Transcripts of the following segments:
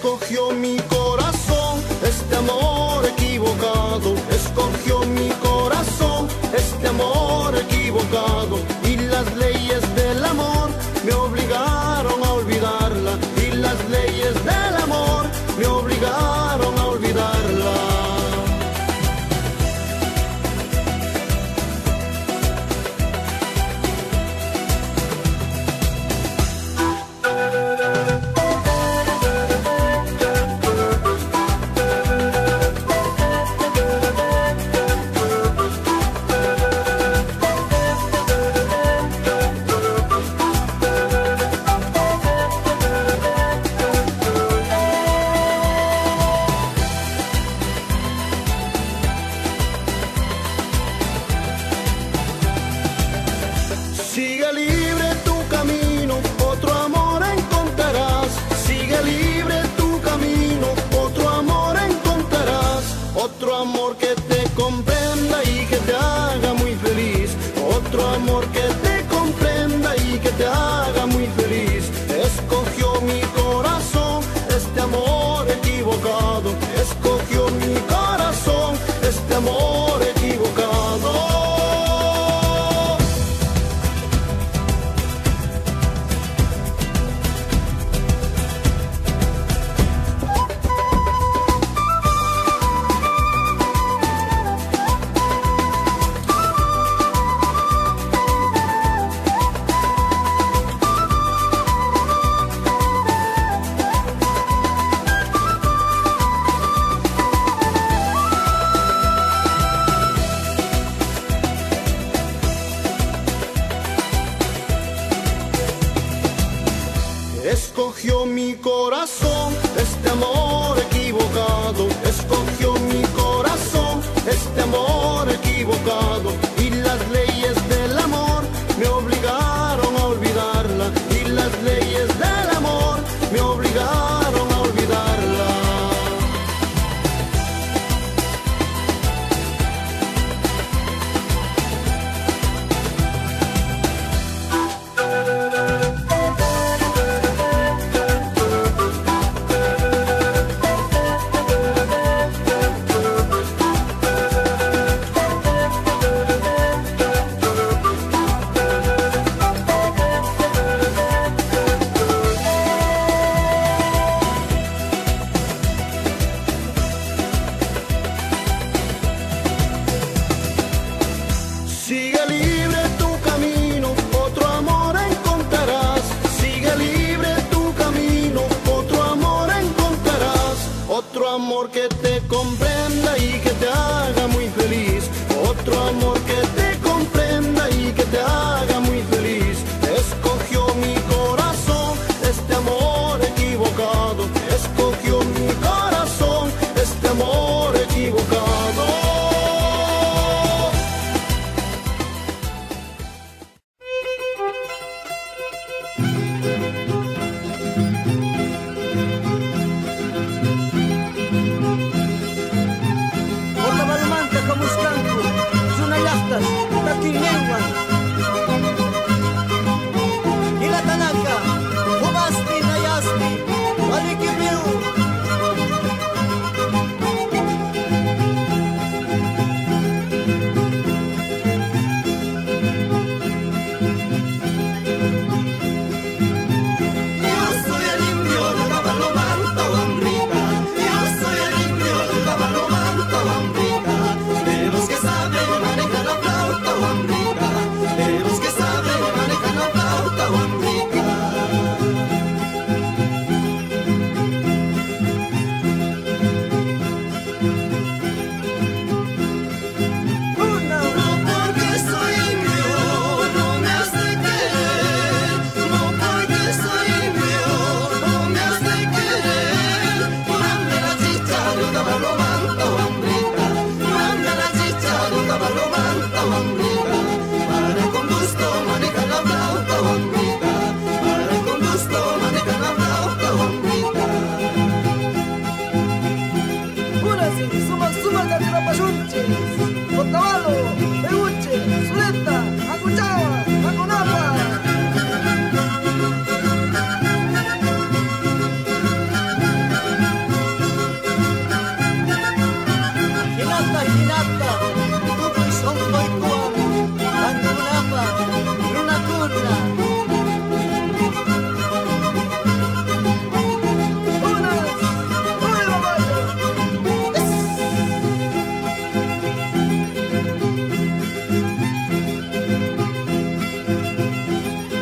Escogió mi corazón este amor equivocado, escogió mi corazón este amor equivocado, y las leyes del amor me obligaron a olvidarla, y las leyes del amor me obligaron a olvidarla. Sigue libre tu camino, otro amor encontrarás. Sigue libre tu camino, otro amor encontrarás. Otro amor que te comprenda y que te haga muy feliz. Otro amor que te comprenda y que te haga muy feliz. Escogió mi corazón este amor equivocado. Escogió mi corazón este amor equivocado. Escogió mi corazón este amor equivocado. Escogió mi corazón este amor equivocado, y las leyes del amor me obligaron a olvidarla, y las leyes del amor me obligaron a olvidarla.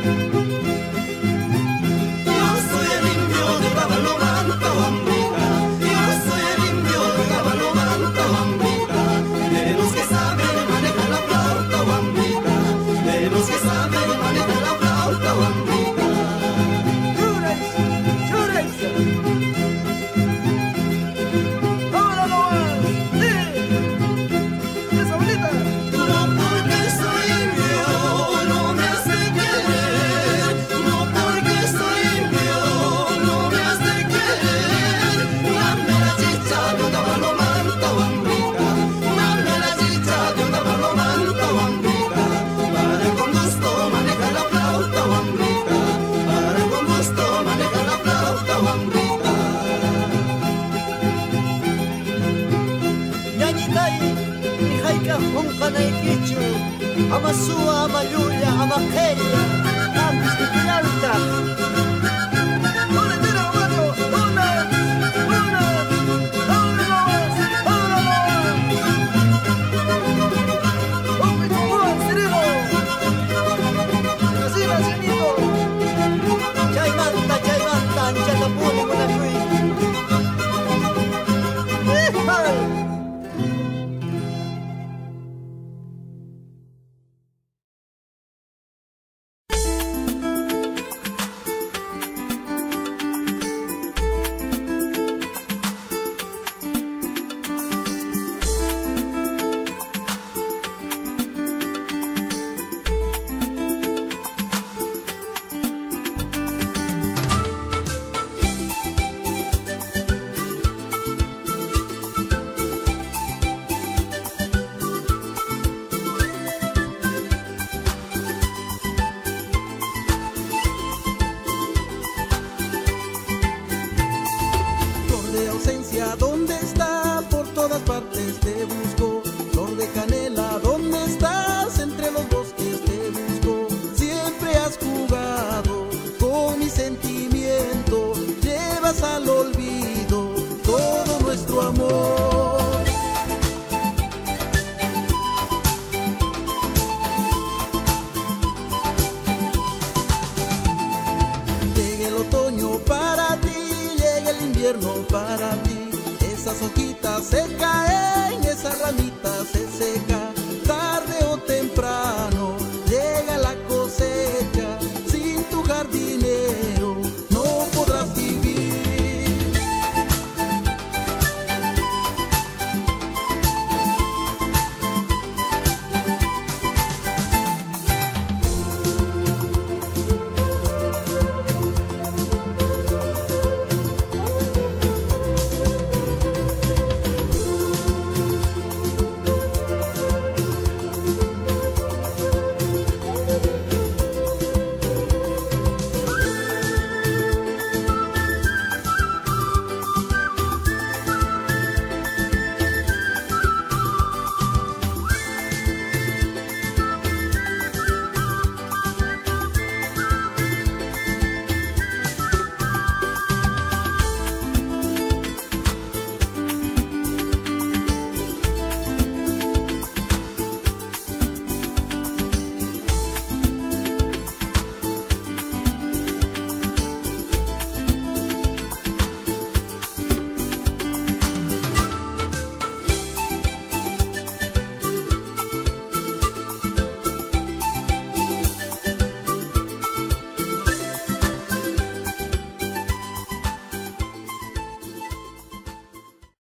Amasua, Amaluya, Amaqueya, Campos de Piralta. ¿Dónde está? Por todas partes te busco. Flor de canela, ¿dónde estás? Entre los bosques te busco. Siempre has jugado con mi sentimiento. Llevas al olvido todo nuestro amor. Llega el otoño para ti, llega el invierno para ti. Esas hojitas se caen, esas ramitas se secan. Tarde o temprano llega la cosecha. Sin tu jardinera